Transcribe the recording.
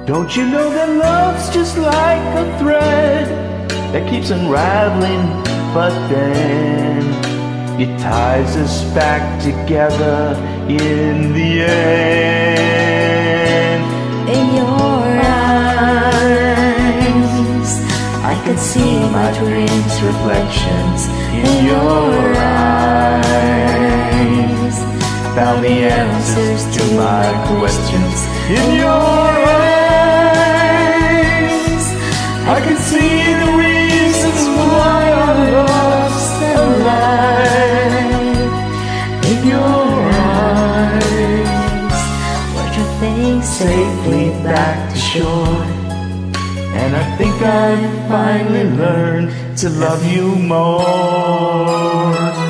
Don't you know that love's just like a thread that keeps unraveling, but then it ties us back together in the end. In your eyes, I could see my dreams' reflections. In your eyes, found the answers to my questions. In your eyes, I could see the reasons why I'm lost and alive. In your eyes, what your face safely back to shore. And I think I've finally learned to love you more.